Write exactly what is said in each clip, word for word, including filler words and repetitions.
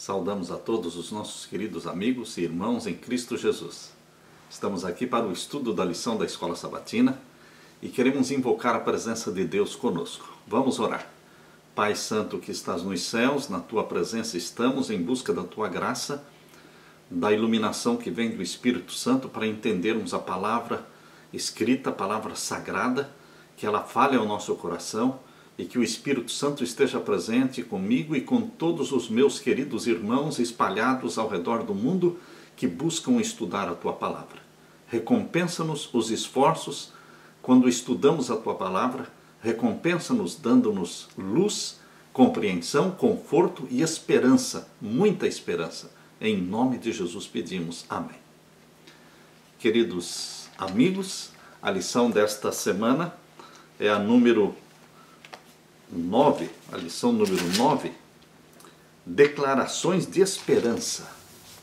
Saudamos a todos os nossos queridos amigos e irmãos em Cristo Jesus. Estamos aqui para o estudo da lição da Escola Sabatina e queremos invocar a presença de Deus conosco. Vamos orar. Pai Santo que estás nos céus, na Tua presença estamos em busca da Tua graça, da iluminação que vem do Espírito Santo para entendermos a palavra escrita, a palavra sagrada, que ela fale ao nosso coração e que o Espírito Santo esteja presente comigo e com todos os meus queridos irmãos espalhados ao redor do mundo que buscam estudar a Tua palavra. Recompensa-nos os esforços quando estudamos a Tua palavra, recompensa-nos dando-nos luz, compreensão, conforto e esperança, muita esperança. Em nome de Jesus pedimos. Amém. Queridos amigos, a lição desta semana é a número nove, a lição número nove, declarações de esperança.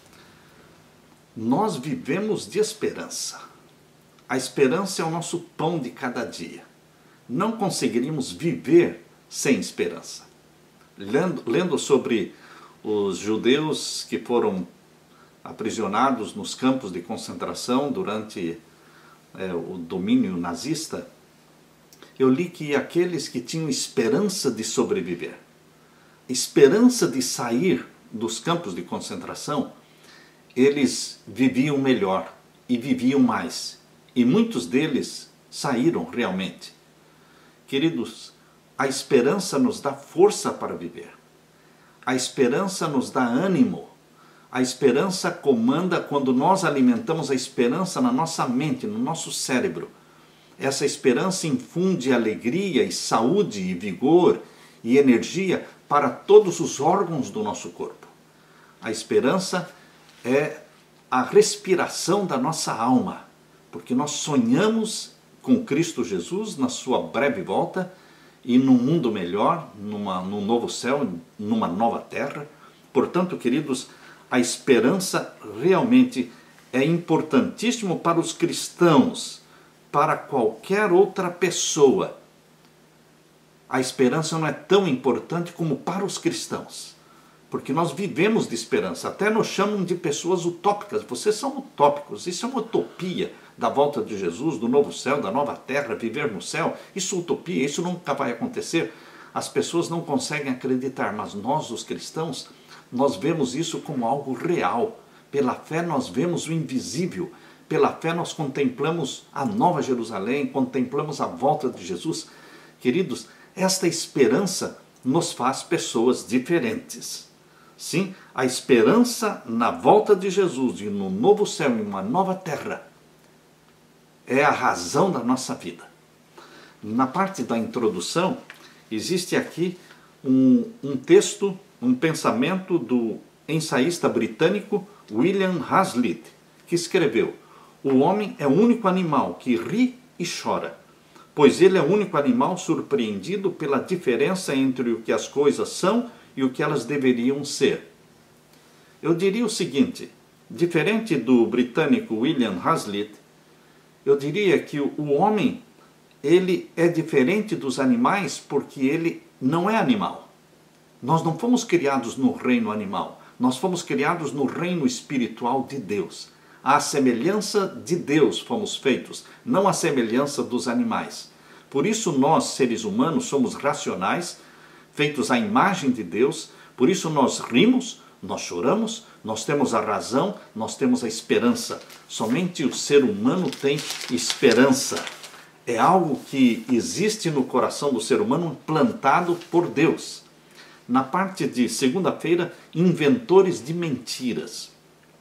Nós vivemos de esperança. A esperança é o nosso pão de cada dia. Não conseguiríamos viver sem esperança. Lendo, lendo sobre os judeus que foram aprisionados nos campos de concentração durante é, o domínio nazista, eu li que aqueles que tinham esperança de sobreviver, esperança de sair dos campos de concentração, eles viviam melhor e viviam mais. E muitos deles saíram realmente. Queridos, a esperança nos dá força para viver. A esperança nos dá ânimo. A esperança comanda quando nós alimentamos a esperança na nossa mente, no nosso cérebro. Essa esperança infunde alegria e saúde e vigor e energia para todos os órgãos do nosso corpo. A esperança é a respiração da nossa alma, porque nós sonhamos com Cristo Jesus na sua breve volta e num mundo melhor, numa, num novo céu, numa nova terra. Portanto, queridos, a esperança realmente é importantíssimo para os cristãos, para qualquer outra pessoa. A esperança não é tão importante como para os cristãos, porque nós vivemos de esperança. Até nos chamam de pessoas utópicas. Vocês são utópicos. Isso é uma utopia da volta de Jesus, do novo céu, da nova terra, viver no céu. Isso é utopia, isso nunca vai acontecer. As pessoas não conseguem acreditar, mas nós, os cristãos, nós vemos isso como algo real. Pela fé nós vemos o invisível. Pela fé nós contemplamos a Nova Jerusalém, contemplamos a volta de Jesus. Queridos, esta esperança nos faz pessoas diferentes. Sim, a esperança na volta de Jesus e no novo céu e uma nova terra é a razão da nossa vida. Na parte da introdução, existe aqui um, um texto, um pensamento do ensaísta britânico William Hazlitt, que escreveu: o homem é o único animal que ri e chora, pois ele é o único animal surpreendido pela diferença entre o que as coisas são e o que elas deveriam ser. Eu diria o seguinte, diferente do britânico William Hazlitt, eu diria que o homem, ele é diferente dos animais porque ele não é animal. Nós não fomos criados no reino animal, nós fomos criados no reino espiritual de Deus. À semelhança de Deus fomos feitos, não à semelhança dos animais. Por isso nós, seres humanos, somos racionais, feitos à imagem de Deus. Por isso nós rimos, nós choramos, nós temos a razão, nós temos a esperança. Somente o ser humano tem esperança. É algo que existe no coração do ser humano, plantado por Deus. Na parte de segunda-feira, inventores de mentiras.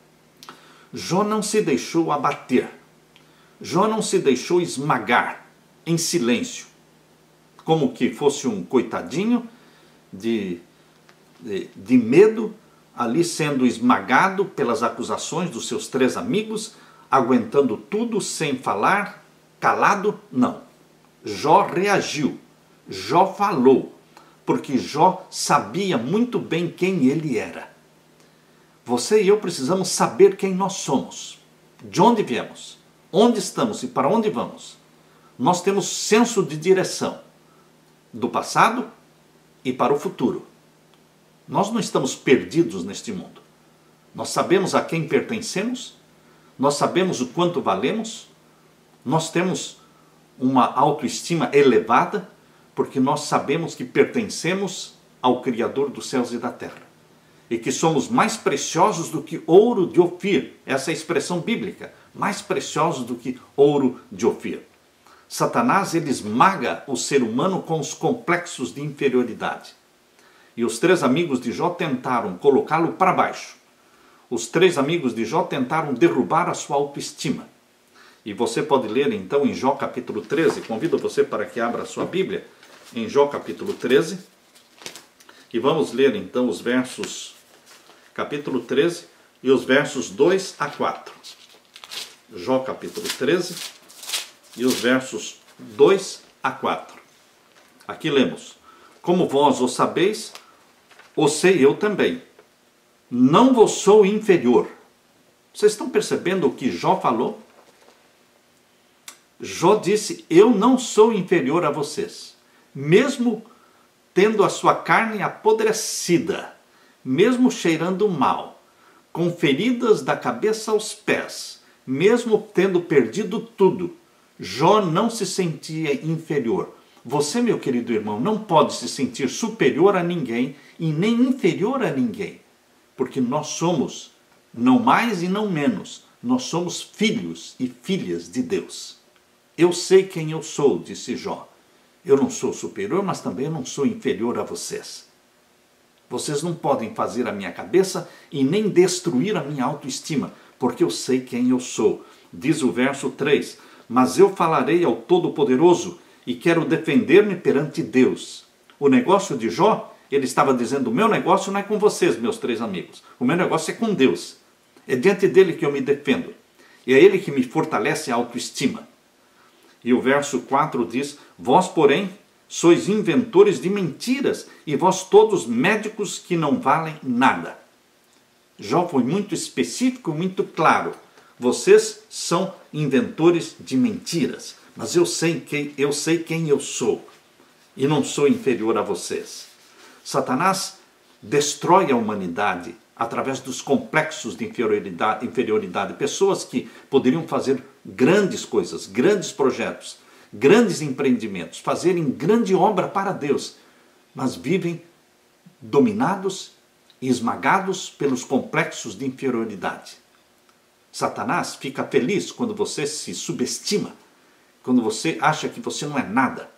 Jó não se deixou abater, Jó não se deixou esmagar em silêncio, como que fosse um coitadinho de, de, de medo, ali sendo esmagado pelas acusações dos seus três amigos, aguentando tudo sem falar, calado. Não, Jó reagiu, Jó falou, porque Jó sabia muito bem quem ele era. Você e eu precisamos saber quem nós somos, de onde viemos, onde estamos e para onde vamos. Nós temos senso de direção do passado e para o futuro. Nós não estamos perdidos neste mundo. Nós sabemos a quem pertencemos, nós sabemos o quanto valemos, nós temos uma autoestima elevada, porque nós sabemos que pertencemos ao Criador dos céus e da terra. E que somos mais preciosos do que ouro de Ofir. Essa é a expressão bíblica. Mais preciosos do que ouro de Ofir. Satanás, ele esmaga o ser humano com os complexos de inferioridade. E os três amigos de Jó tentaram colocá-lo para baixo. Os três amigos de Jó tentaram derrubar a sua autoestima. E você pode ler então em Jó capítulo treze, convido você para que abra a sua Bíblia, em Jó capítulo treze, e vamos ler então os versos, capítulo treze, e os versos dois a quatro. Jó capítulo treze, e os versos dois a quatro. Aqui lemos: como vós o sabeis, o sei eu também. Não vos sou inferior. Vocês estão percebendo o que Jó falou? Jó disse: eu não sou inferior a vocês. Mesmo tendo a sua carne apodrecida, mesmo cheirando mal, com feridas da cabeça aos pés, mesmo tendo perdido tudo, Jó não se sentia inferior. Você, meu querido irmão, não pode se sentir superior a ninguém e nem inferior a ninguém, porque nós somos, não mais e não menos, nós somos filhos e filhas de Deus. Eu sei quem eu sou, disse Jó. Eu não sou superior, mas também não sou inferior a vocês. Vocês não podem fazer a minha cabeça e nem destruir a minha autoestima, porque eu sei quem eu sou. Diz o verso três, mas eu falarei ao Todo-Poderoso e quero defender-me perante Deus. O negócio de Jó, ele estava dizendo, o meu negócio não é com vocês, meus três amigos. O meu negócio é com Deus. É diante dele que eu me defendo. E é ele que me fortalece a autoestima. E o verso quatro diz, vós, porém, sois inventores de mentiras, e vós todos médicos que não valem nada. Jó foi muito específico, muito claro. Vocês são inventores de mentiras, mas eu sei quem eu, sei quem eu sou, e não sou inferior a vocês. Satanás destrói a humanidade através dos complexos de inferioridade, inferioridade. Pessoas que poderiam fazer grandes coisas, grandes projetos, grandes empreendimentos, fazerem grande obra para Deus, mas vivem dominados e esmagados pelos complexos de inferioridade. Satanás fica feliz quando você se subestima, quando você acha que você não é nada.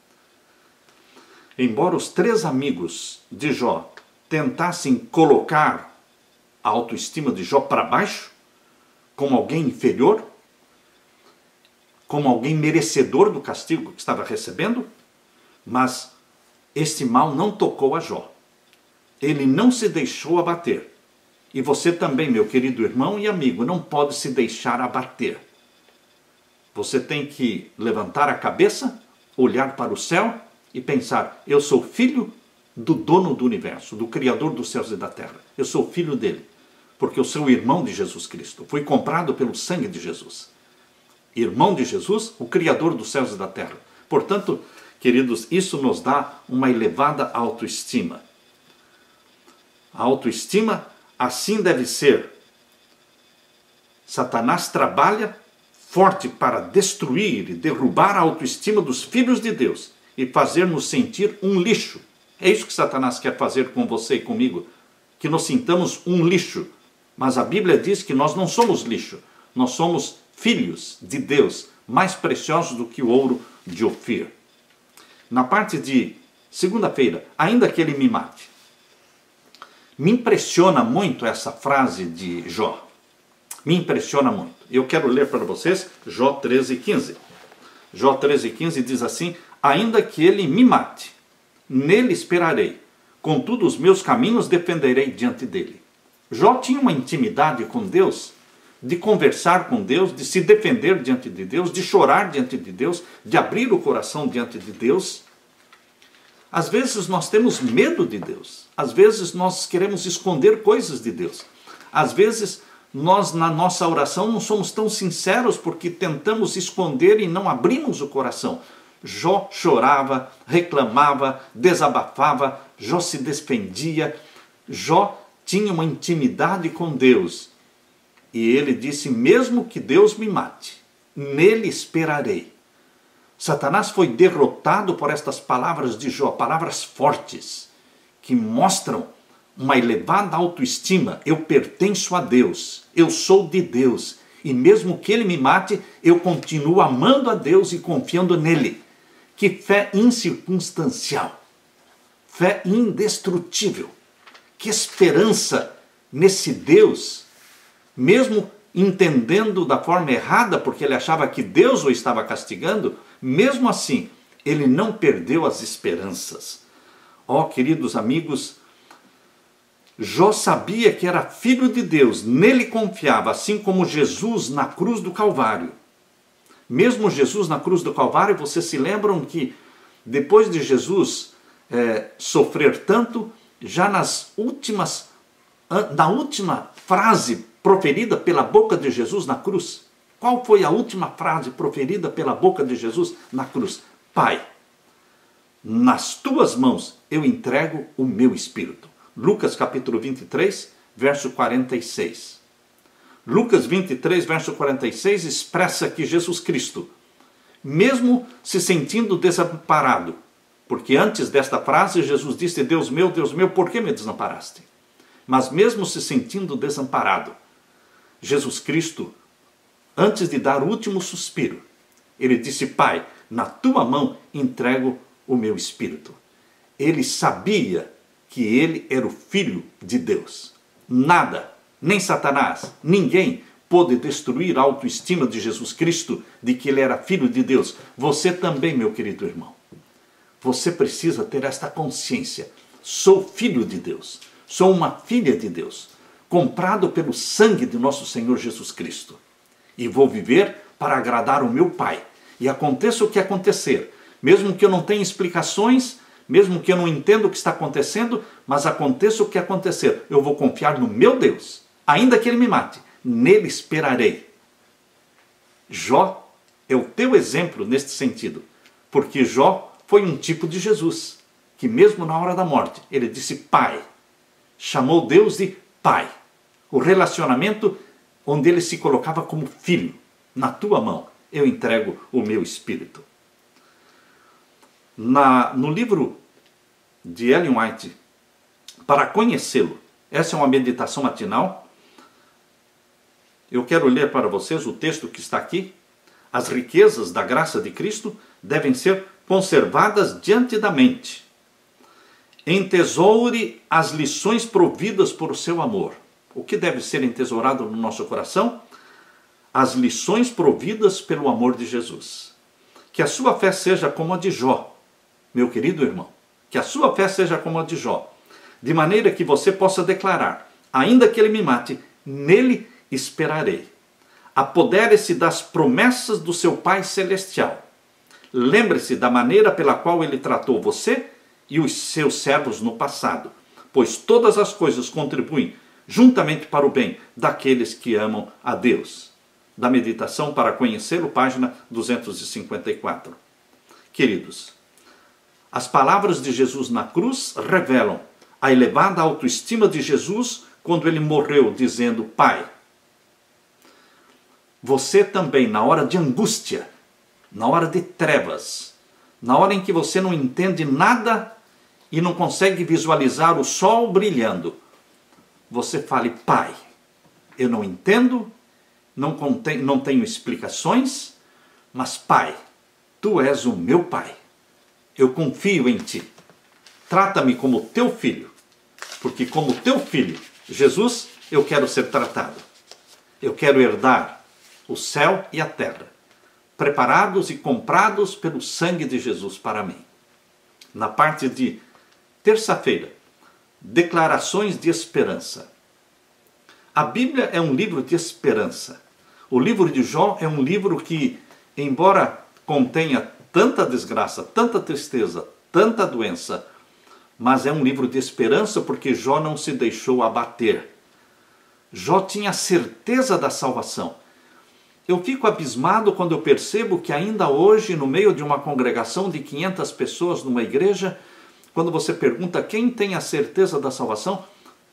Embora os três amigos de Jó tentassem colocar a autoestima de Jó para baixo, como alguém inferior, como alguém merecedor do castigo que estava recebendo, mas este mal não tocou a Jó. Ele não se deixou abater. E você também, meu querido irmão e amigo, não pode se deixar abater. Você tem que levantar a cabeça, olhar para o céu e pensar, eu sou filho do dono do universo, do Criador dos céus e da terra. Eu sou filho dele, porque eu sou irmão de Jesus Cristo. Fui comprado pelo sangue de Jesus. Irmão de Jesus, o Criador dos céus e da terra. Portanto, queridos, isso nos dá uma elevada autoestima. A autoestima assim deve ser. Satanás trabalha forte para destruir e derrubar a autoestima dos filhos de Deus e fazer-nos sentir um lixo. É isso que Satanás quer fazer com você e comigo, que nos sintamos um lixo. Mas a Bíblia diz que nós não somos lixo, nós somos filhos de Deus, mais preciosos do que o ouro de Ofir. Na parte de segunda-feira, ainda que ele me mate. Me impressiona muito essa frase de Jó. Me impressiona muito. Eu quero ler para vocês Jó treze, quinze. Jó treze, quinze diz assim, ainda que ele me mate, nele esperarei, contudo os meus caminhos defenderei diante dele. Jó tinha uma intimidade com Deus, de conversar com Deus, de se defender diante de Deus, de chorar diante de Deus, de abrir o coração diante de Deus. Às vezes nós temos medo de Deus, às vezes nós queremos esconder coisas de Deus, às vezes nós na nossa oração não somos tão sinceros porque tentamos esconder e não abrimos o coração. Jó chorava, reclamava, desabafava, Jó se defendia, Jó tinha uma intimidade com Deus. E ele disse, mesmo que Deus me mate, nele esperarei. Satanás foi derrotado por estas palavras de Jó, palavras fortes, que mostram uma elevada autoestima. Eu pertenço a Deus, eu sou de Deus, e mesmo que ele me mate, eu continuo amando a Deus e confiando nele. Que fé incircunstancial, fé indestrutível, que esperança nesse Deus, mesmo entendendo da forma errada, porque ele achava que Deus o estava castigando, mesmo assim, ele não perdeu as esperanças. Ó, oh, queridos amigos, Jó sabia que era filho de Deus, nele confiava, assim como Jesus na cruz do Calvário. Mesmo Jesus na cruz do Calvário, vocês se lembram que depois de Jesus é, sofrer tanto, já nas últimas, na última frase proferida pela boca de Jesus na cruz, qual foi a última frase proferida pela boca de Jesus na cruz? Pai, nas tuas mãos eu entrego o meu espírito. Lucas capítulo vinte e três, verso quarenta e seis. Lucas vinte e três, verso quarenta e seis, expressa que Jesus Cristo, mesmo se sentindo desamparado, porque antes desta frase Jesus disse, Deus meu, Deus meu, por que me desamparaste? Mas mesmo se sentindo desamparado, Jesus Cristo, antes de dar o último suspiro, ele disse, Pai, na tua mão entrego o meu espírito. Ele sabia que ele era o Filho de Deus. Nada, nem Satanás, ninguém pôde destruir a autoestima de Jesus Cristo, de que ele era Filho de Deus. Você também, meu querido irmão. Você precisa ter esta consciência. Sou filho de Deus. Sou uma filha de Deus, comprado pelo sangue de nosso Senhor Jesus Cristo. E vou viver para agradar o meu Pai. E aconteça o que acontecer, mesmo que eu não tenha explicações, mesmo que eu não entenda o que está acontecendo, mas aconteça o que acontecer, eu vou confiar no meu Deus, ainda que ele me mate, nele esperarei. Jó é o teu exemplo neste sentido, porque Jó foi um tipo de Jesus, que mesmo na hora da morte, ele disse Pai, chamou Deus de Pai. O relacionamento onde ele se colocava como filho, na tua mão eu entrego o meu espírito. Na, no livro de Ellen White, Para Conhecê-lo, essa é uma meditação matinal. Eu quero ler para vocês o texto que está aqui. As riquezas da graça de Cristo devem ser conservadas diante da mente. Entesoure as lições providas por seu amor. O que deve ser entesourado no nosso coração? As lições providas pelo amor de Jesus. Que a sua fé seja como a de Jó. Meu querido irmão, que a sua fé seja como a de Jó, de maneira que você possa declarar, ainda que ele me mate, nele esperarei. Apodere-se das promessas do seu Pai Celestial. Lembre-se da maneira pela qual ele tratou você e os seus servos no passado, pois todas as coisas contribuem juntamente para o bem daqueles que amam a Deus. Da Meditação para Conhecê-lo, página duzentos e cinquenta e quatro. Queridos, as palavras de Jesus na cruz revelam a elevada autoestima de Jesus quando ele morreu, dizendo, Pai, você também, na hora de angústia, na hora de trevas, na hora em que você não entende nada e não consegue visualizar o sol brilhando, você fale, Pai, eu não entendo, não, contém, não tenho explicações, mas Pai, Tu és o meu Pai. Eu confio em Ti. Trata-me como Teu filho, porque como Teu filho, Jesus, eu quero ser tratado. Eu quero herdar o céu e a terra, preparados e comprados pelo sangue de Jesus para mim. Na parte de terça-feira, declarações de esperança. A Bíblia é um livro de esperança. O livro de Jó é um livro que, embora contenha tanta desgraça, tanta tristeza, tanta doença, mas é um livro de esperança porque Jó não se deixou abater. Jó tinha certeza da salvação. Eu fico abismado quando eu percebo que ainda hoje, no meio de uma congregação de quinhentas pessoas numa igreja, quando você pergunta quem tem a certeza da salvação,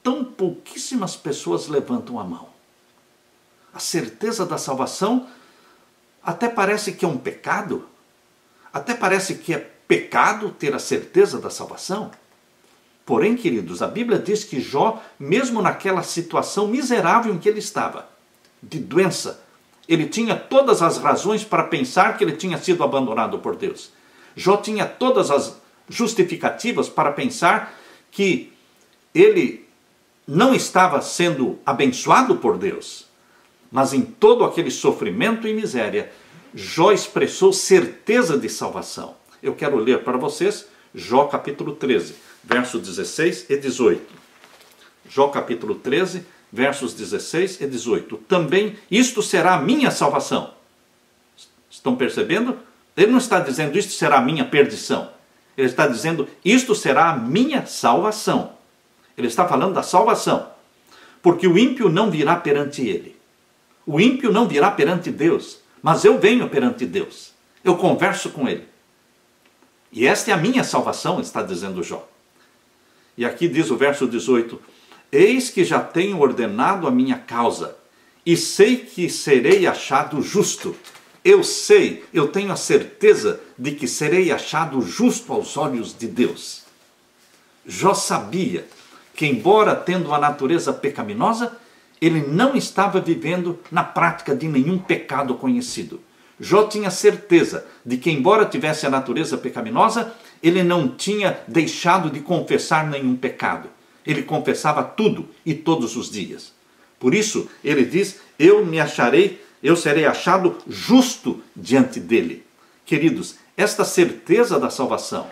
tão pouquíssimas pessoas levantam a mão. A certeza da salvação até parece que é um pecado, até parece que é pecado ter a certeza da salvação. Porém, queridos, a Bíblia diz que Jó, mesmo naquela situação miserável em que ele estava, de doença, ele tinha todas as razões para pensar que ele tinha sido abandonado por Deus. Jó tinha todas as justificativas para pensar que ele não estava sendo abençoado por Deus. Mas em todo aquele sofrimento e miséria, Jó expressou certeza de salvação. Eu quero ler para vocês Jó capítulo treze, versos dezesseis e dezoito. Jó capítulo treze, versos dezesseis e dezoito. Também isto será a minha salvação. Estão percebendo? Ele não está dizendo isto será a minha perdição. Ele está dizendo isto será a minha salvação. Ele está falando da salvação. Porque o ímpio não virá perante ele. O ímpio não virá perante Deus. Mas eu venho perante Deus. Eu converso com ele. E esta é a minha salvação, está dizendo Jó. E aqui diz o verso dezoito. Eis que já tenho ordenado a minha causa, e sei que serei achado justo. Eu sei, eu tenho a certeza de que serei achado justo aos olhos de Deus. Jó sabia que, embora tendo a natureza pecaminosa, ele não estava vivendo na prática de nenhum pecado conhecido. Jó tinha certeza de que, embora tivesse a natureza pecaminosa, ele não tinha deixado de confessar nenhum pecado. Ele confessava tudo e todos os dias. Por isso, ele diz, eu me acharei, eu serei achado justo diante dele. Queridos, esta certeza da salvação,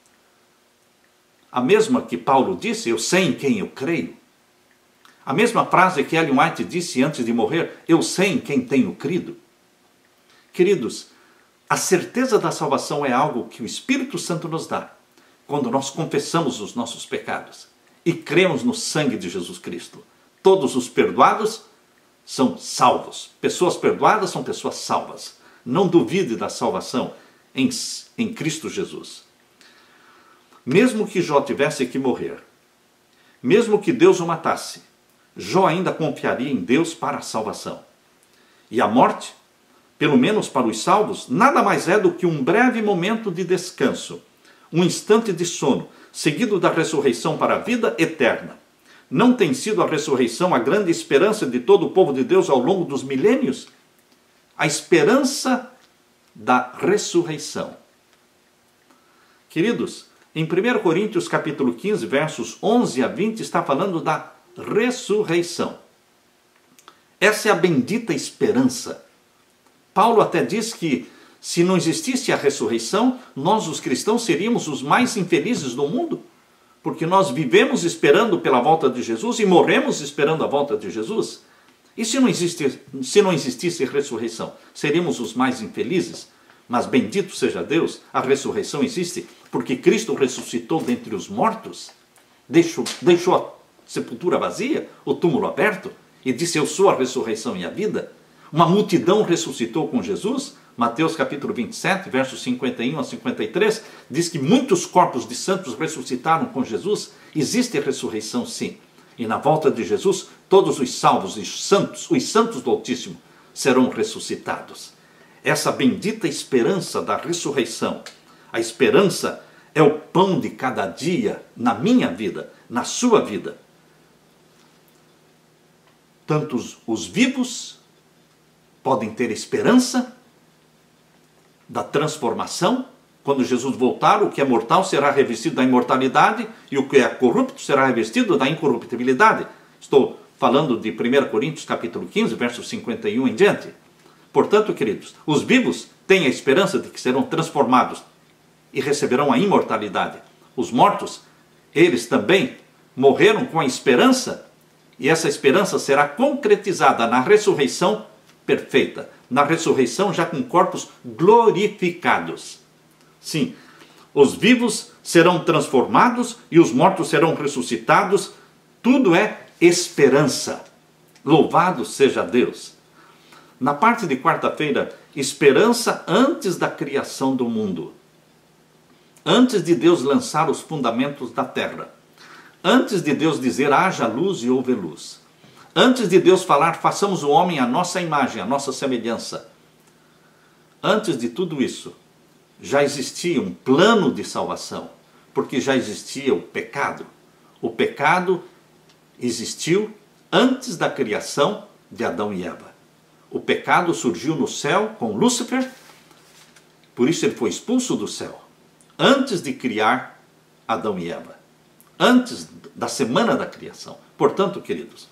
a mesma que Paulo disse, eu sei em quem eu creio. A mesma frase que Ellen White disse antes de morrer, eu sei em quem tenho crido. Queridos, a certeza da salvação é algo que o Espírito Santo nos dá quando nós confessamos os nossos pecados e cremos no sangue de Jesus Cristo. Todos os perdoados são salvos. Pessoas perdoadas são pessoas salvas. Não duvide da salvação em, em Cristo Jesus. Mesmo que Jó tivesse que morrer, mesmo que Deus o matasse, Jó ainda confiaria em Deus para a salvação. E a morte, pelo menos para os salvos, nada mais é do que um breve momento de descanso, um instante de sono, seguido da ressurreição para a vida eterna. Não tem sido a ressurreição a grande esperança de todo o povo de Deus ao longo dos milênios? A esperança da ressurreição. Queridos, em primeiro Coríntios capítulo quinze, versos onze a vinte, está falando da ressurreição. Essa é a bendita esperança. Paulo até diz que se não existisse a ressurreição, nós os cristãos seríamos os mais infelizes do mundo, porque nós vivemos esperando pela volta de Jesus e morremos esperando a volta de Jesus. E se não existisse, se não existisse ressurreição, seríamos os mais infelizes? Mas bendito seja Deus, a ressurreição existe, porque Cristo ressuscitou dentre os mortos, deixou, deixou a sepultura vazia, o túmulo aberto, e disse, eu sou a ressurreição e a vida. Uma multidão ressuscitou com Jesus. Mateus capítulo vinte e sete, versos cinquenta e um a cinquenta e três, diz que muitos corpos de santos ressuscitaram com Jesus. Existe a ressurreição, sim. E na volta de Jesus, todos os salvos e santos, os santos do Altíssimo, serão ressuscitados. Essa bendita esperança da ressurreição, a esperança é o pão de cada dia na minha vida, na sua vida. Tanto os, os vivos podem ter esperança da transformação. Quando Jesus voltar, o que é mortal será revestido da imortalidade e o que é corrupto será revestido da incorruptibilidade. Estou falando de primeiro Coríntios capítulo quinze, versos cinquenta e um em diante. Portanto, queridos, os vivos têm a esperança de que serão transformados e receberão a imortalidade. Os mortos, eles também morreram com a esperança, e essa esperança será concretizada na ressurreição perfeita, na ressurreição já com corpos glorificados. Sim, os vivos serão transformados e os mortos serão ressuscitados. Tudo é esperança. Louvado seja Deus. Na parte de quarta-feira, esperança antes da criação do mundo. Antes de Deus lançar os fundamentos da terra. Antes de Deus dizer haja luz e houve luz, antes de Deus falar façamos o homem à nossa imagem, à nossa semelhança, antes de tudo isso, já existia um plano de salvação, porque já existia o pecado. O pecado existiu antes da criação de Adão e Eva. O pecado surgiu no céu com Lúcifer, por isso ele foi expulso do céu, antes de criar Adão e Eva, antes da semana da criação. Portanto, queridos,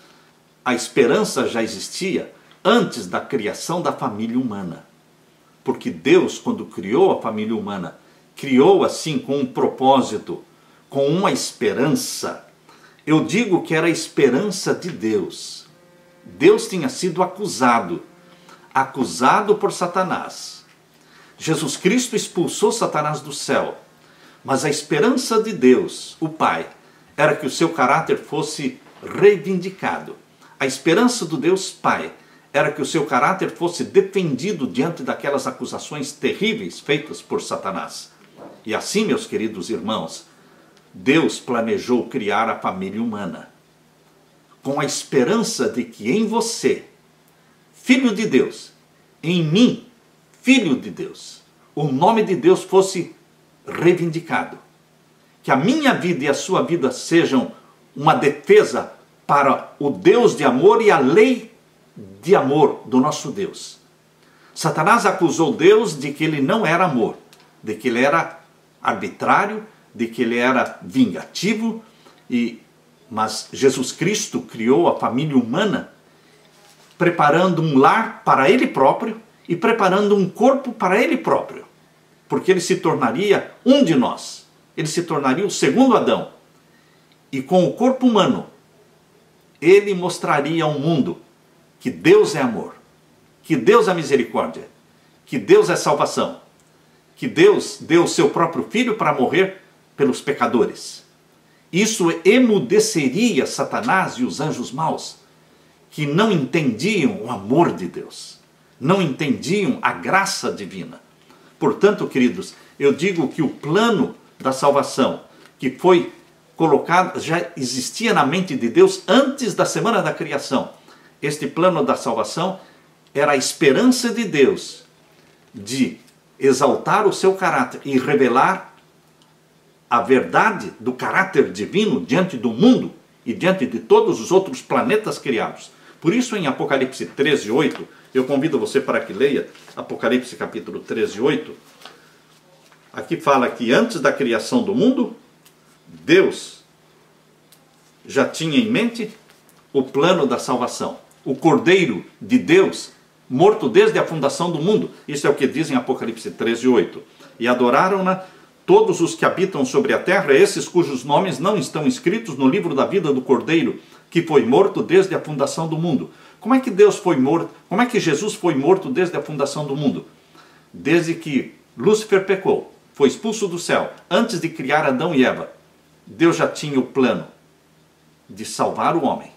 a esperança já existia antes da criação da família humana. Porque Deus, quando criou a família humana, criou assim com um propósito, com uma esperança. Eu digo que era a esperança de Deus. Deus tinha sido acusado, acusado por Satanás. Jesus Cristo expulsou Satanás do céu. Mas a esperança de Deus, o Pai, era que o seu caráter fosse reivindicado. A esperança do Deus Pai era que o seu caráter fosse defendido diante daquelas acusações terríveis feitas por Satanás. E assim, meus queridos irmãos, Deus planejou criar a família humana, com a esperança de que em você, filho de Deus, em mim, filho de Deus, o nome de Deus fosse reivindicado. Que a minha vida e a sua vida sejam uma defesa para o Deus de amor e a lei de amor do nosso Deus. Satanás acusou Deus de que ele não era amor, de que ele era arbitrário, de que ele era vingativo, e, mas Jesus Cristo criou a família humana preparando um lar para ele próprio e preparando um corpo para ele próprio, porque ele se tornaria um de nós, ele se tornaria o segundo Adão, e com o corpo humano ele mostraria ao mundo que Deus é amor, que Deus é misericórdia, que Deus é salvação, que Deus deu o seu próprio Filho para morrer pelos pecadores. Isso emudeceria Satanás e os anjos maus, que não entendiam o amor de Deus, não entendiam a graça divina. Portanto, queridos, eu digo que o plano da salvação, que foi colocado, já existia na mente de Deus antes da semana da criação. Este plano da salvação era a esperança de Deus de exaltar o seu caráter e revelar a verdade do caráter divino diante do mundo e diante de todos os outros planetas criados. Por isso, em Apocalipse treze, oito, eu convido você para que leia Apocalipse capítulo treze, oito. Aqui fala que antes da criação do mundo, Deus já tinha em mente o plano da salvação. O Cordeiro de Deus, morto desde a fundação do mundo. Isso é o que diz em Apocalipse treze, oito. E adoraram-na todos os que habitam sobre a terra, esses cujos nomes não estão escritos no livro da vida do Cordeiro, que foi morto desde a fundação do mundo. Como é que Deus foi morto? Como é que Jesus foi morto desde a fundação do mundo? Desde que Lúcifer pecou, foi expulso do céu, antes de criar Adão e Eva, Deus já tinha o plano de salvar o homem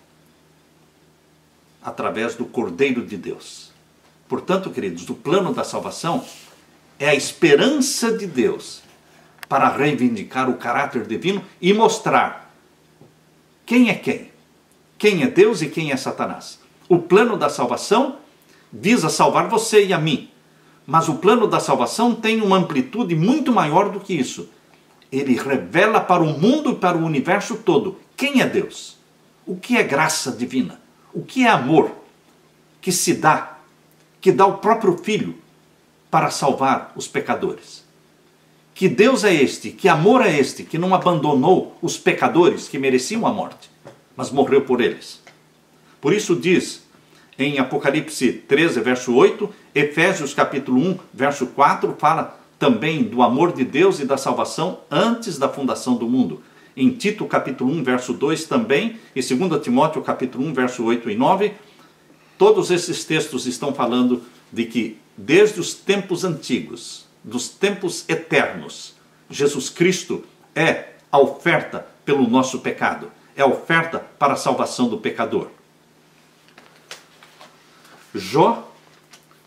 através do Cordeiro de Deus. Portanto, queridos, o plano da salvação é a esperança de Deus para reivindicar o caráter divino e mostrar quem é quem. Quem é Deus e quem é Satanás. O plano da salvação visa salvar você e a mim. Mas o plano da salvação tem uma amplitude muito maior do que isso. Ele revela para o mundo e para o universo todo quem é Deus. O que é graça divina. O que é amor que se dá, que dá o próprio Filho para salvar os pecadores. Que Deus é este, que amor é este, que não abandonou os pecadores que mereciam a morte, mas morreu por eles. Por isso diz em Apocalipse treze, verso oito, Efésios capítulo um, verso quatro, fala também do amor de Deus e da salvação antes da fundação do mundo. Em Tito capítulo um, verso dois também, e dois Timóteo capítulo um, verso oito e nove, todos esses textos estão falando de que desde os tempos antigos, dos tempos eternos, Jesus Cristo é a oferta pelo nosso pecado, é a oferta para a salvação do pecador. Jó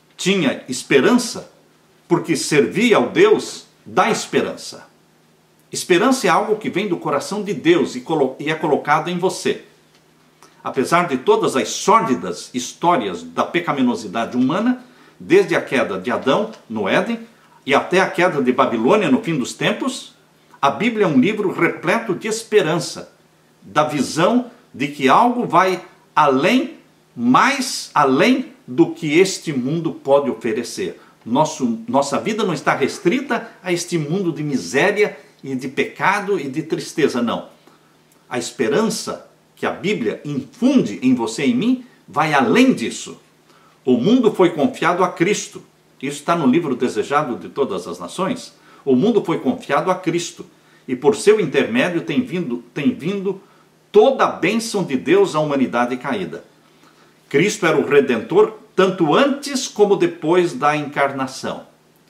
tinha esperança porque servia ao Deus da esperança. Esperança é algo que vem do coração de Deus e é colocado em você. Apesar de todas as sórdidas histórias da pecaminosidade humana, desde a queda de Adão no Éden e até a queda de Babilônia no fim dos tempos, a Bíblia é um livro repleto de esperança, da visão de que algo vai além, mais além do que este mundo pode oferecer. Nosso, nossa vida não está restrita a este mundo de miséria e de pecado e de tristeza, não. A esperança que a Bíblia infunde em você e em mim vai além disso. O mundo foi confiado a Cristo. Isso está no livro Desejado de Todas as Nações. O mundo foi confiado a Cristo. E por seu intermédio tem vindo, tem vindo toda a bênção de Deus à humanidade caída. Cristo era o Redentor tanto antes como depois da encarnação.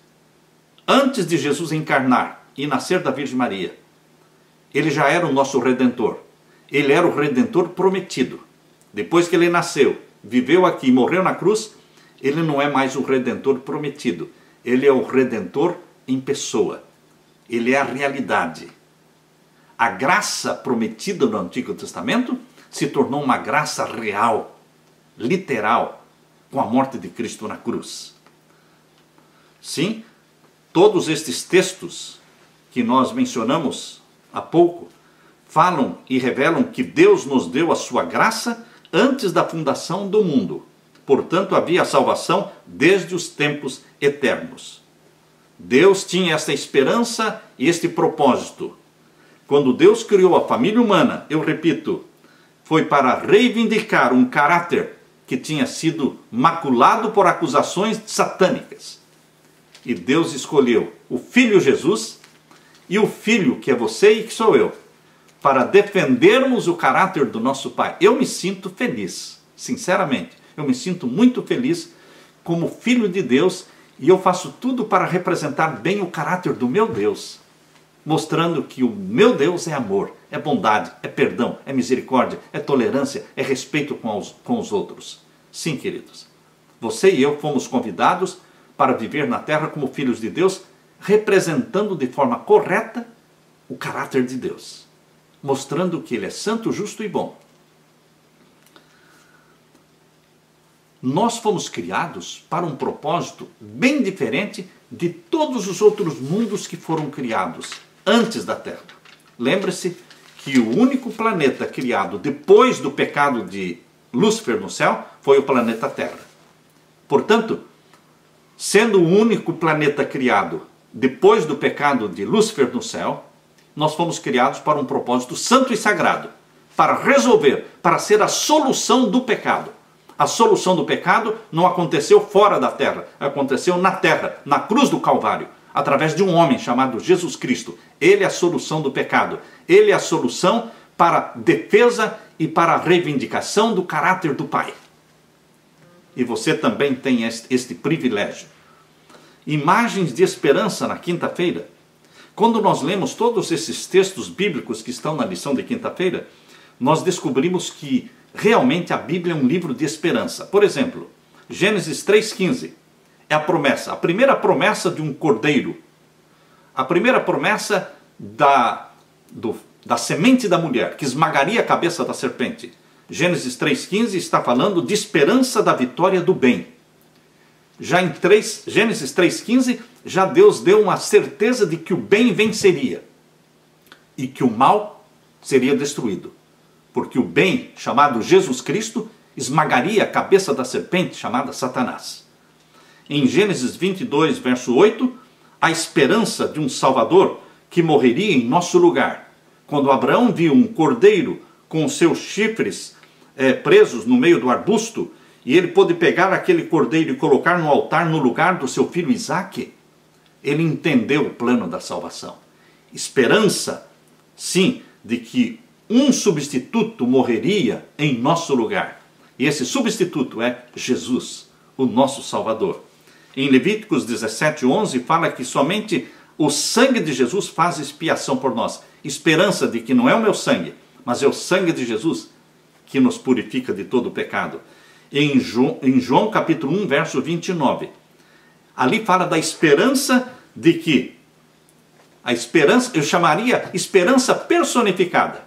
Antes de Jesus encarnar e nascer da Virgem Maria, ele já era o nosso Redentor. Ele era o Redentor prometido. Depois que ele nasceu, viveu aqui e morreu na cruz, ele não é mais o Redentor prometido. Ele é o Redentor em pessoa. Ele é a realidade. A graça prometida no Antigo Testamento se tornou uma graça real, literal, com a morte de Cristo na cruz. Sim, todos estes textos que nós mencionamos há pouco falam e revelam que Deus nos deu a sua graça antes da fundação do mundo. Portanto, havia salvação desde os tempos eternos. Deus tinha esta esperança e este propósito. Quando Deus criou a família humana, eu repito, foi para reivindicar um caráter que tinha sido maculado por acusações satânicas. E Deus escolheu o Filho Jesus e o Filho, que é você e que sou eu, para defendermos o caráter do nosso Pai. Eu me sinto feliz, sinceramente. Eu me sinto muito feliz como filho de Deus e eu faço tudo para representar bem o caráter do meu Deus, mostrando que o meu Deus é amor, é bondade, é perdão, é misericórdia, é tolerância, é respeito com os, com os outros. Sim, queridos, você e eu fomos convidados para viver na terra como filhos de Deus, representando de forma correta o caráter de Deus, mostrando que Ele é santo, justo e bom. Nós fomos criados para um propósito bem diferente de todos os outros mundos que foram criados antes da Terra. Lembre-se que o único planeta criado depois do pecado de Lúcifer no céu foi o planeta Terra. Portanto, sendo o único planeta criado depois do pecado de Lúcifer no céu, nós fomos criados para um propósito santo e sagrado, para resolver, para ser a solução do pecado. A solução do pecado não aconteceu fora da terra, aconteceu na terra, na cruz do Calvário, através de um homem chamado Jesus Cristo. Ele é a solução do pecado. Ele é a solução para a defesa e para a reivindicação do caráter do Pai. E você também tem este, este privilégio. Imagens de esperança na quinta-feira. Quando nós lemos todos esses textos bíblicos que estão na lição de quinta-feira, nós descobrimos que realmente a Bíblia é um livro de esperança. Por exemplo, Gênesis três, quinze é a promessa, a primeira promessa de um cordeiro, a primeira promessa da, do, da semente da mulher, que esmagaria a cabeça da serpente. Gênesis três, quinze está falando de esperança da vitória do bem. Já em três, Gênesis três, quinze, já Deus deu uma certeza de que o bem venceria e que o mal seria destruído. Porque o bem, chamado Jesus Cristo, esmagaria a cabeça da serpente, chamada Satanás. Em Gênesis vinte e dois, verso oito, a esperança de um Salvador que morreria em nosso lugar. Quando Abraão viu um cordeiro com os seus chifres é, presos no meio do arbusto, e ele pôde pegar aquele cordeiro e colocar no altar no lugar do seu filho Isaque, ele entendeu o plano da salvação. Esperança, sim, de que um substituto morreria em nosso lugar. E esse substituto é Jesus, o nosso Salvador. Em Levíticos dezessete, onze fala que somente o sangue de Jesus faz expiação por nós. Esperança de que não é o meu sangue, mas é o sangue de Jesus que nos purifica de todo o pecado. Em João, em João capítulo um, verso vinte e nove, ali fala da esperança de que A esperança, eu chamaria esperança personificada.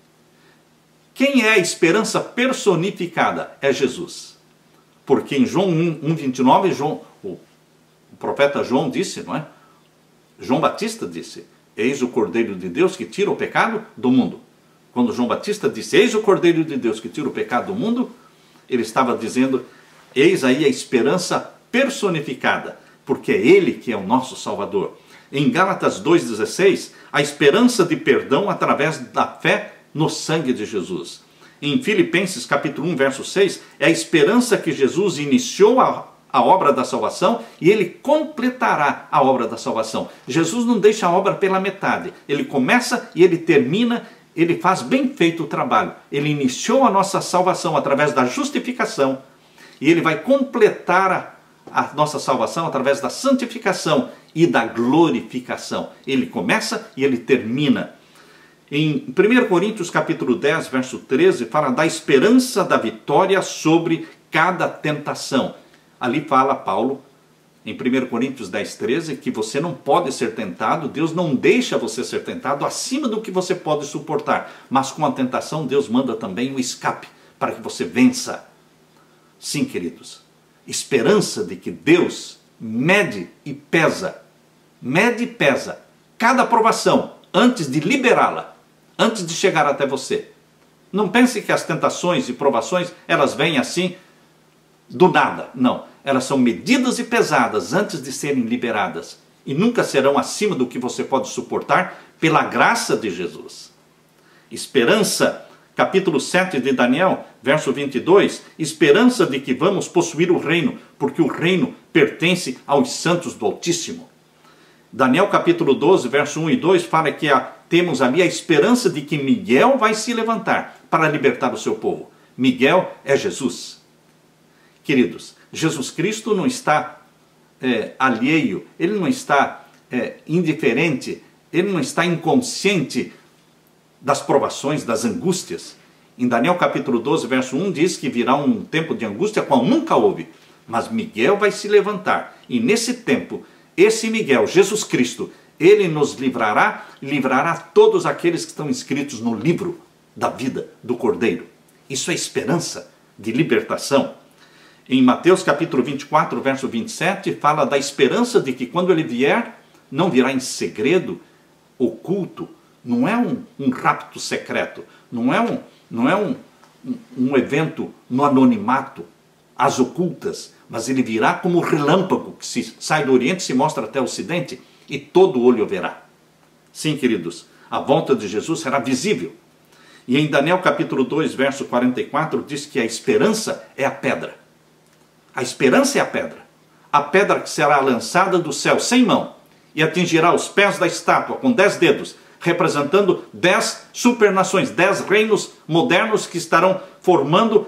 Quem é a esperança personificada? É Jesus. Porque em João um, vinte e nove, João, o, o profeta João disse, não é? João Batista disse, eis o Cordeiro de Deus que tira o pecado do mundo. Quando João Batista disse, eis o Cordeiro de Deus que tira o pecado do mundo, ele estava dizendo, eis aí a esperança personificada, porque é Ele que é o nosso Salvador. Em Gálatas dois, dezesseis, a esperança de perdão através da fé no sangue de Jesus. Em Filipenses capítulo um, verso seis, é a esperança que Jesus iniciou a, a obra da salvação e Ele completará a obra da salvação. Jesus não deixa a obra pela metade. Ele começa e Ele termina, Ele faz bem feito o trabalho. Ele iniciou a nossa salvação através da justificação e Ele vai completar a a nossa salvação através da santificação e da glorificação. Ele começa e ele termina. Em primeiro Coríntios capítulo dez, verso treze, fala da esperança da vitória sobre cada tentação. Ali fala Paulo, em primeiro Coríntios dez, treze, que você não pode ser tentado, Deus não deixa você ser tentado acima do que você pode suportar. Mas com a tentação, Deus manda também o escape para que você vença. Sim, queridos. Esperança de que Deus mede e pesa, mede e pesa cada provação antes de liberá-la, antes de chegar até você. Não pense que as tentações e provações, elas vêm assim do nada. Não, elas são medidas e pesadas antes de serem liberadas e nunca serão acima do que você pode suportar pela graça de Jesus. Esperança, capítulo sete de Daniel, verso vinte e dois, esperança de que vamos possuir o reino, porque o reino pertence aos santos do Altíssimo. Daniel capítulo doze, verso um e dois, fala que a, temos ali a esperança de que Miguel vai se levantar para libertar o seu povo. Miguel é Jesus. Queridos, Jesus Cristo não está é, alheio, ele não está é, indiferente, ele não está inconsciente das provações, das angústias. Em Daniel capítulo doze, verso um, diz que virá um tempo de angústia qual nunca houve. Mas Miguel vai se levantar. E nesse tempo, esse Miguel, Jesus Cristo, ele nos livrará, livrará todos aqueles que estão inscritos no livro da vida do Cordeiro. Isso é esperança de libertação. Em Mateus capítulo vinte e quatro, verso vinte e sete, fala da esperança de que quando ele vier, não virá em segredo, oculto. Não é um, um rapto secreto, não é, um, não é um, um, um evento no anonimato, às ocultas, mas ele virá como relâmpago que se sai do Oriente e se mostra até o Ocidente e todo olho verá. Sim, queridos, a volta de Jesus será visível. E em Daniel capítulo dois, verso quarenta e quatro, diz que a esperança é a pedra. A esperança é a pedra. A pedra que será lançada do céu sem mão e atingirá os pés da estátua com dez dedos, representando dez supernações, dez reinos modernos que estarão formando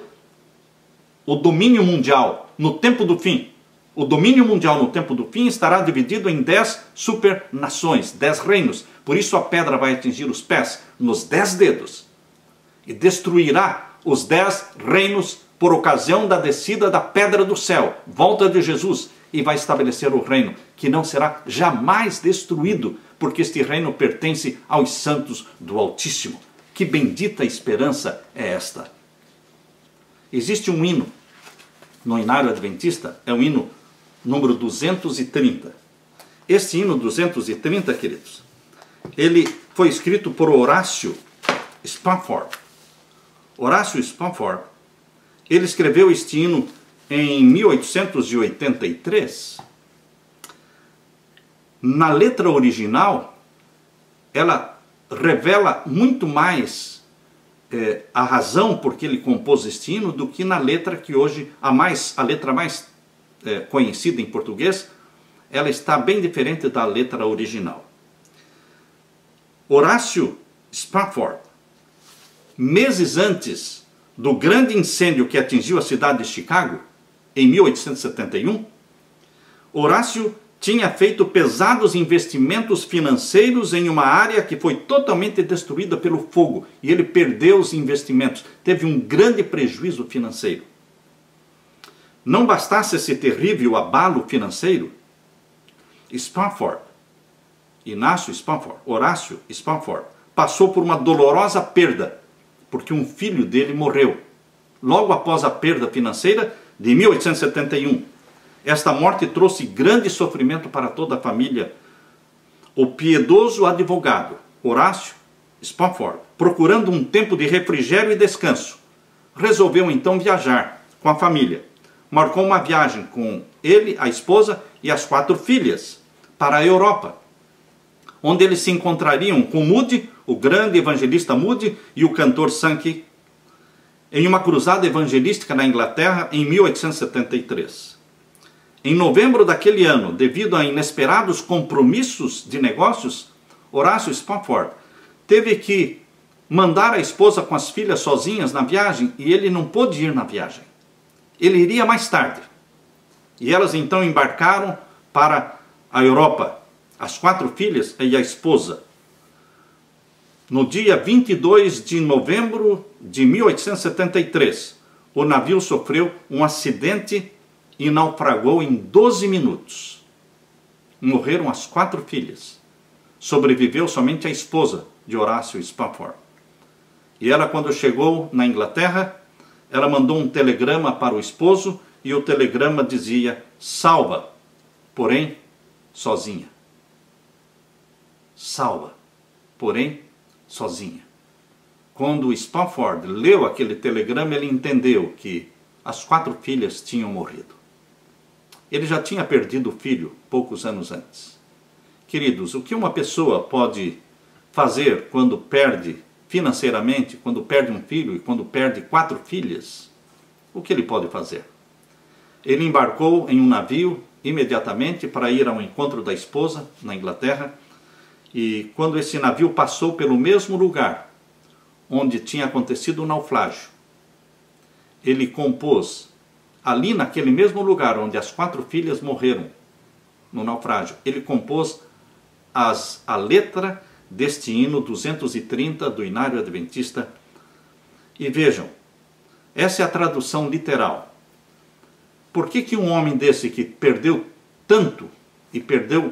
o domínio mundial no tempo do fim. O domínio mundial no tempo do fim estará dividido em dez supernações, dez reinos. Por isso a pedra vai atingir os pés nos dez dedos e destruirá os dez reinos por ocasião da descida da pedra do céu, volta de Jesus, e vai estabelecer o reino que não será jamais destruído, porque este reino pertence aos santos do Altíssimo. Que bendita esperança é esta! Existe um hino no Inário Adventista, é o hino número duzentos e trinta. Este hino duzentos e trinta, queridos, ele foi escrito por Horácio Spafford. Horácio Spafford, ele escreveu este hino em mil oitocentos e oitenta e três. Na letra original, ela revela muito mais é, a razão por que ele compôs este hino do que na letra que hoje, a, mais, a letra mais é, conhecida em português, ela está bem diferente da letra original. Horácio Spafford, meses antes do grande incêndio que atingiu a cidade de Chicago, em mil oitocentos e setenta e um, Horácio tinha feito pesados investimentos financeiros em uma área que foi totalmente destruída pelo fogo, e ele perdeu os investimentos, teve um grande prejuízo financeiro. Não bastasse esse terrível abalo financeiro, Spafford Inácio Spafford, Horácio Spafford, passou por uma dolorosa perda, porque um filho dele morreu, logo após a perda financeira de mil oitocentos e setenta e um. Esta morte trouxe grande sofrimento para toda a família. O piedoso advogado Horácio Spafford, procurando um tempo de refrigério e descanso, resolveu então viajar com a família. Marcou uma viagem com ele, a esposa e as quatro filhas para a Europa, onde eles se encontrariam com Moody, o grande evangelista Moody, e o cantor Sankey, em uma cruzada evangelística na Inglaterra em mil oitocentos e setenta e três. Em novembro daquele ano, devido a inesperados compromissos de negócios, Horácio Spafford teve que mandar a esposa com as filhas sozinhas na viagem, e ele não pôde ir na viagem. Ele iria mais tarde. E elas então embarcaram para a Europa, as quatro filhas e a esposa. No dia vinte e dois de novembro de mil oitocentos e setenta e três, o navio sofreu um acidente e naufragou em doze minutos. Morreram as quatro filhas. Sobreviveu somente a esposa de Horácio Spafford. E ela, quando chegou na Inglaterra, ela mandou um telegrama para o esposo, e o telegrama dizia: salva, porém sozinha. Salva, porém sozinha. Quando o Spafford leu aquele telegrama, ele entendeu que as quatro filhas tinham morrido. Ele já tinha perdido o filho poucos anos antes. Queridos, o que uma pessoa pode fazer quando perde financeiramente, quando perde um filho e quando perde quatro filhas? O que ele pode fazer? Ele embarcou em um navio imediatamente para ir ao encontro da esposa na Inglaterra, e quando esse navio passou pelo mesmo lugar onde tinha acontecido o naufrágio, ele compôs, ali naquele mesmo lugar onde as quatro filhas morreram no naufrágio, ele compôs as, a letra deste hino duzentos e trinta do Inário Adventista. E vejam, essa é a tradução literal. Por que que um homem desse, que perdeu tanto, e perdeu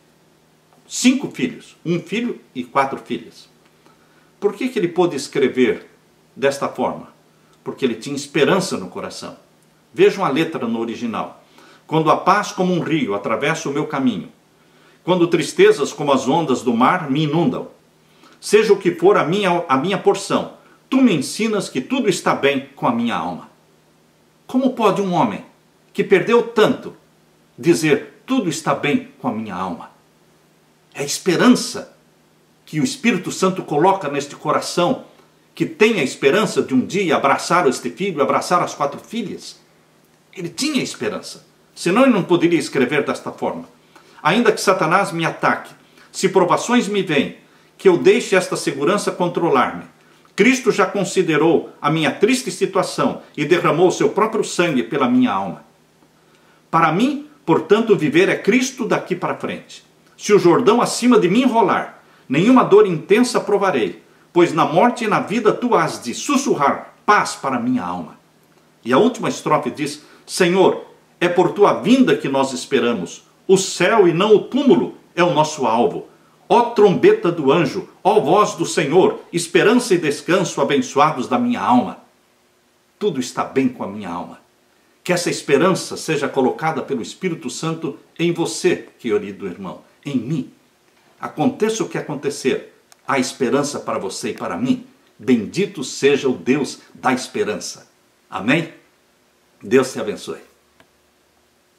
cinco filhos, um filho e quatro filhas, por que que ele pôde escrever desta forma? Porque ele tinha esperança no coração. Vejam a letra no original. Quando a paz como um rio atravessa o meu caminho, quando tristezas como as ondas do mar me inundam, seja o que for a minha, a minha porção, tu me ensinas que tudo está bem com a minha alma. Como pode um homem que perdeu tanto dizer tudo está bem com a minha alma? É a esperança que o Espírito Santo coloca neste coração, que tem a esperança de um dia abraçar este filho, abraçar as quatro filhas. Ele tinha esperança, senão ele não poderia escrever desta forma. Ainda que Satanás me ataque, se provações me vêm, que eu deixe esta segurança controlar-me. Cristo já considerou a minha triste situação e derramou seu próprio sangue pela minha alma. Para mim, portanto, viver é Cristo daqui para frente. Se o Jordão acima de mim rolar, nenhuma dor intensa provarei, pois na morte e na vida tu has de sussurrar paz para minha alma. E a última estrofe diz: Senhor, é por tua vinda que nós esperamos. O céu e não o túmulo é o nosso alvo. Ó trombeta do anjo, ó voz do Senhor, esperança e descanso abençoados da minha alma. Tudo está bem com a minha alma. Que essa esperança seja colocada pelo Espírito Santo em você, querido irmão, em mim. Aconteça o que acontecer, há esperança para você e para mim. Bendito seja o Deus da esperança. Amém? Deus te abençoe.